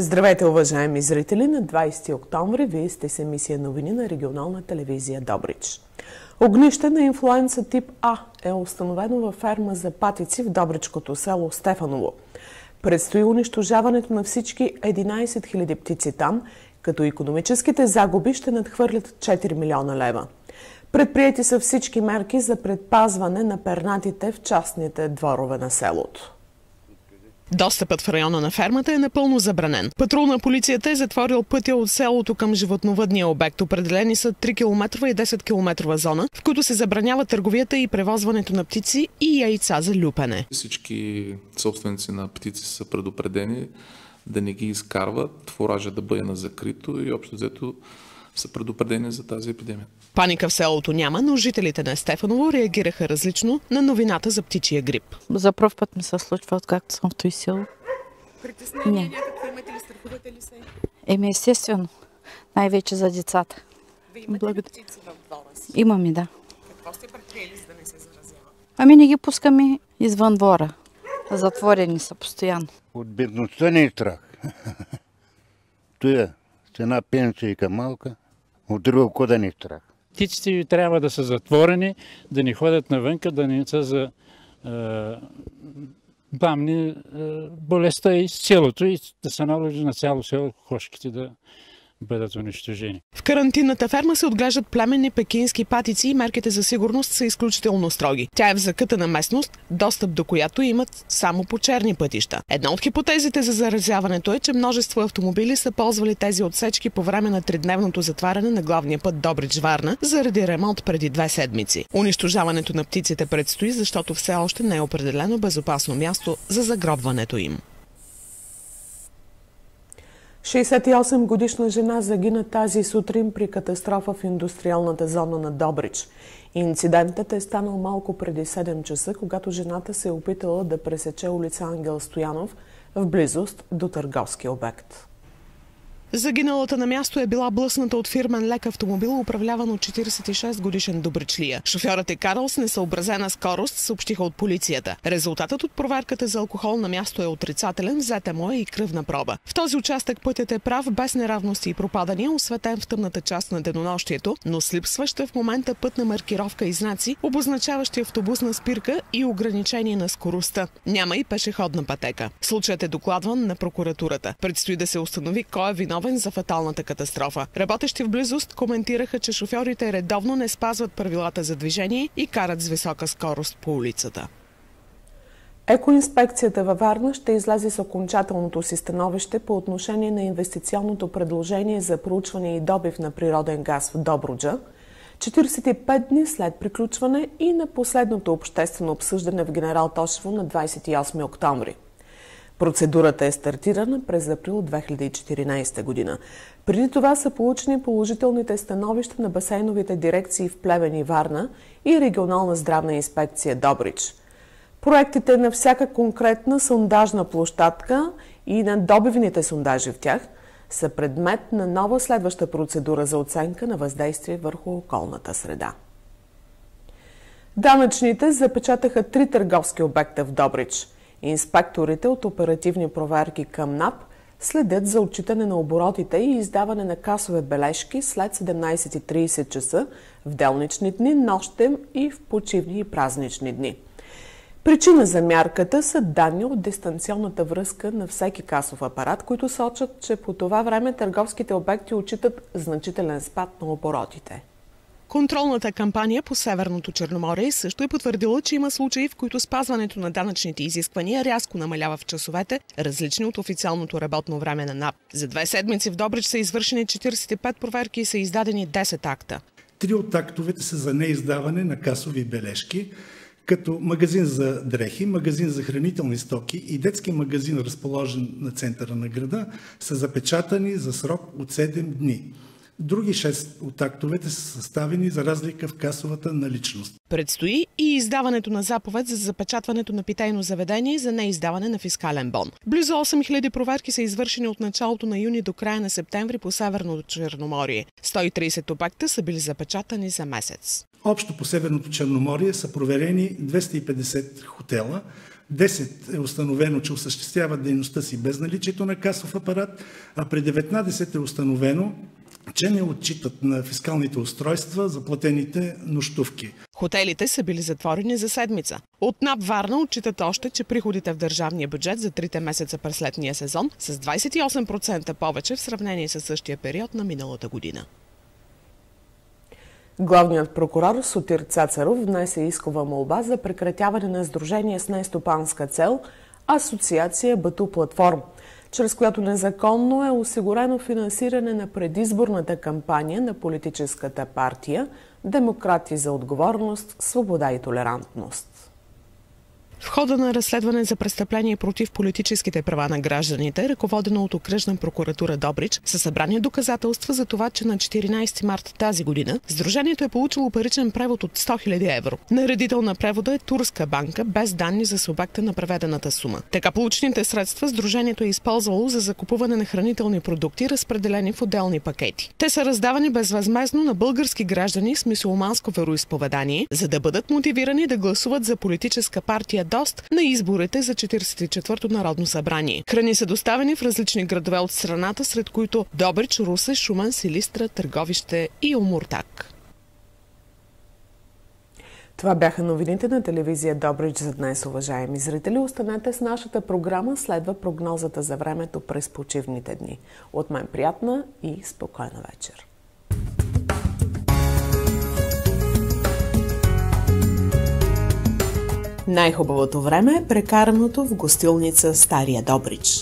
Здравейте, уважаеми зрители! На 20 октомври вие сте с емисия новини на регионална телевизия Добрич. Огнище на инфлуенца тип А е установено във ферма за патици в добричкото село Стефаново. Предстои унищожаването на всички 11 000 птици там, като икономическите загуби ще надхвърлят 4 милиона лева. Предприети са всички мерки за предпазване на пернатите в частните дворове на селото. Достъпът в района на фермата е напълно забранен. Патрул на полицията е затворил пътя от селото към животновъдния обект. Определени са 3 км и 10 км зона, в които се забранява търговията и превозването на птици и яйца за люпене. Всички собственици на птици са предупредени да не ги изкарват, фуража да бъде на закрито и общо взето са предупредени за тази епидемия. Паника в селото няма, но жителите на Стефаново реагираха различно на новината за птичия грип. За пръв път ми се случва, откакто съм в този село. Притеснения някакви имате ли, страхувате ли се? Естествено. Най-вече за децата. Вие имате ли птици в двора си? Имаме, да. Какво сте предприели, за да не се заразява? Не ги пускаме извън двора. Затворени са постоянно. От бедността не е страх. Той с една пенсийка малка, от друго кода не е страх. Птиците трябва да са затворени, да не ходят навънка, да не са за бамни болестта из селото и да се наложи на цяло село кошките да бъдат унищожени. В карантинната ферма се отглеждат племенни пекински патици и мерките за сигурност са изключително строги. Тя е в закътана местност, достъп до която имат само по черни пътища. Една от хипотезите за заразяването е, че множество автомобили са ползвали тези отсечки по време на тридневното затваряне на главния път Добрич-Варна заради ремонт преди 2 седмици. Унищожаването на птиците предстои, защото все още не е определено безопасно място за загробването им. 68-годишна жена загина тази сутрин при катастрофа в индустриалната зона на Добрич. Инцидентът е станал малко преди 7 часа, когато жената се е опитала да пресече улица Ангел Стоянов в близост до търговски обект. Загиналата на място е била блъсната от фирмен лек автомобил, управляван от 46-годишен добричлия. Шофьорът е карал с несъобразена скорост, съобщиха от полицията. Резултатът от проверката за алкохол на място е отрицателен, взета му е и кръвна проба. В този участък пътят е прав, без неравности и пропадания, осветен в тъмната част на денонощието, но с липсваща в момента пътна маркировка и знаци, обозначаващи автобусна спирка и ограничение на скоростта. Няма и пешеходна пътека. Случаят е докладван на прокуратурата. Предстои да се установи кой е виновен за фаталната катастрофа. Работещи в близост коментираха, че шофьорите редовно не спазват правилата за движение и карат с висока скорост по улицата. Екоинспекцията във Варна ще излезе с окончателното си становище по отношение на инвестиционното предложение за проучване и добив на природен газ в Добруджа, 45 дни след приключване и на последното обществено обсъждане в Генерал Тошево на 28 октомври. Процедурата е стартирана през април 2014 година. Преди това са получени положителните становища на басейновите дирекции в Плевен и Варна и регионална здравна инспекция Добрич. Проектите на всяка конкретна сондажна площадка и на добивните сондажи в тях са предмет на нова следваща процедура за оценка на въздействие върху околната среда. Данъчните запечатаха 3 търговски обекта в Добрич. Инспекторите от оперативни проверки към НАП следят за отчитане на оборотите и издаване на касови бележки след 17:30 часа в делнични дни, нощем и в почивни и празнични дни. Причина за мярката са данни от дистанционната връзка на всеки касов апарат, които сочат, че по това време търговските обекти отчитат значителен спад на оборотите. Контролната кампания по Северното Черноморие също е потвърдила, че има случаи, в които спазването на данъчните изисквания рязко намалява в часовете, различни от официалното работно време на НАП. За 2 седмици в Добрич са извършени 45 проверки и са издадени 10 акта. 3 от актовете са за неиздаване на касови бележки, като магазин за дрехи, магазин за хранителни стоки и детски магазин, разположен на центъра на града, са запечатани за срок от 7 дни. Други 6 от актовете са съставени за разлика в касовата наличност. Предстои и издаването на заповед за запечатването на питейно заведение за неиздаване на фискален бон. Близо 8000 проверки са извършени от началото на юни до края на септември по Северното Черноморие. 130 обекта са били запечатани за месец. Общо по Северното Черноморие са проверени 250 хотела, 10 е установено, че осъществяват дейността си без наличието на касов апарат, а при 19 е установено, че не отчитат на фискалните устройства заплатените нощувки. Хотелите са били затворени за седмица. От НАП Варна отчитат още, че приходите в държавния бюджет за 3 месеца през летния сезон са с 28% повече в сравнение с същия период на миналата година. Главният прокурор Сотир Цацаров внесе искова молба за прекратяване на сдружение с нестопанска цел Асоциация Бату Платформ, чрез която незаконно е осигурено финансиране на предизборната кампания на политическата партия Демократи за отговорност, свобода и толерантност. В хода на разследване за престъпление против политическите права на гражданите, ръководено от Окръжна прокуратура Добрич, са събрани доказателства за това, че на 14 март тази година Сдружението е получило паричен превод от 100 000 евро. Наредител на превода е турска банка, без данни за субекта на преведената сума. Така получените средства Сдружението е използвало за закупуване на хранителни продукти, разпределени в отделни пакети. Те са раздавани безвъзмездно на български граждани с мюсюлманско вероизповедание, за да бъдат мотивирани да гласуват за политическа партия ДОСТ на изборите за 44-то Народно събрание. Храни са доставени в различни градове от страната, сред които Добрич, Русе, Шумен, Силистра, Търговище и Омуртаг. Това бяха новините на телевизия Добрич за днес, уважаеми зрители. Останете с нашата програма, следва прогнозата за времето през почивните дни. От мен приятна и спокойна вечер. Най-хубавото време е прекараното в гостилница Стария Добрич.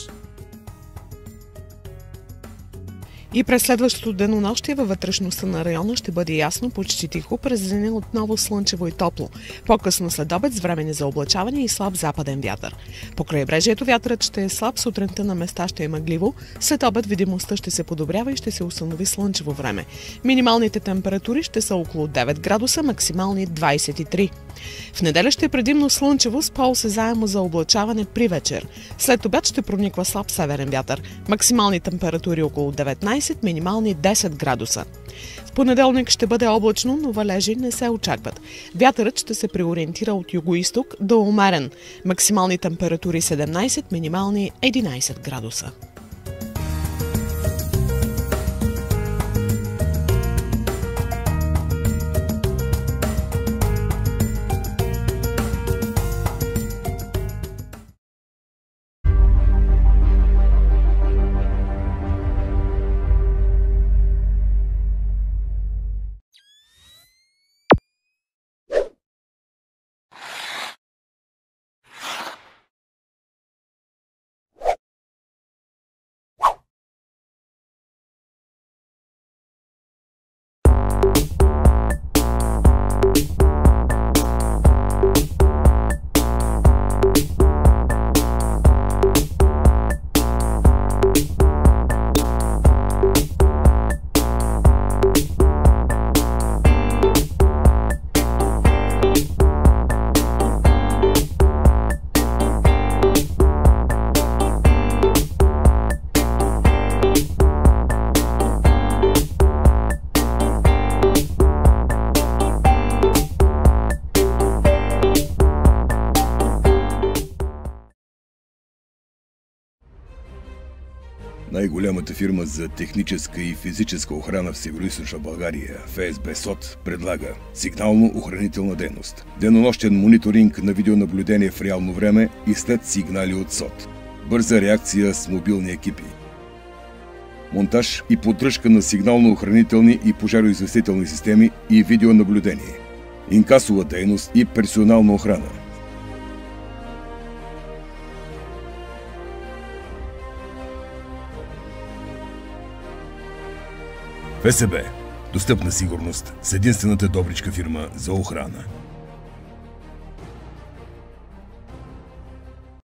И през следващото денонощие във вътрешността на района ще бъде ясно, почти тихо, през деня отново слънчево и топло. По-късно след обед с времени за облачаване и слаб западен вятър. По крайбрежието вятърът ще е слаб, сутринта на места ще е мъгливо, след обед видимостта ще се подобрява и ще се установи слънчево време. Минималните температури ще са около 9 градуса, максимални 23. В неделя ще е предимно слънчево с по-осезаемо за облачаване при вечер. След обяд ще прониква слаб северен вятър. Максимални температури около 19, минимални 10 градуса. В понеделник ще бъде облачно, но валежи не се очакват. Вятърът ще се преориентира от югоизток до умерен. Максимални температури 17, минимални 11 градуса. Най-голямата фирма за техническа и физическа охрана в Североизточна България, ФСБ СОТ, предлага сигнално-охранителна дейност, денонощен мониторинг на видеонаблюдение в реално време и след сигнали от СОТ, бърза реакция с мобилни екипи, монтаж и поддръжка на сигнално-охранителни и пожароизвестителни системи и видеонаблюдение, инкасова дейност и персонална охрана. ФСБ. Достъпна сигурност с единствената добричка фирма за охрана.